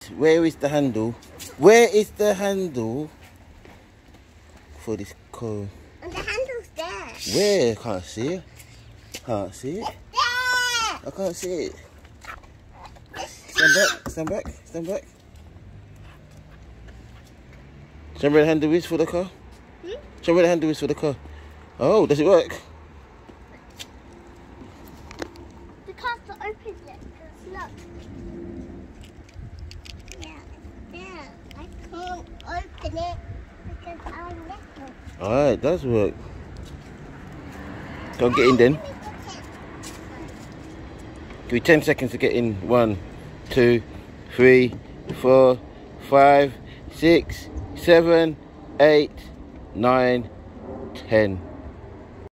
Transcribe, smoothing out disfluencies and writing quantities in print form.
Where is the handle? Where is the handle for this car? And the handle's there. Where? I can't see it. Can't see it. I can't see it. Stand back, stand back, stand back. Show me where the handle is for the car. Show me where the handle is for the car. Oh, does it work? The car's not open yet, because look. Yeah, it's there. I can't open it because I'm little. Alright, it does work. Go get in then. Give me 10 seconds to get in. 1, 2, 3, 4, 5, 6, 7, 8, 9, 10.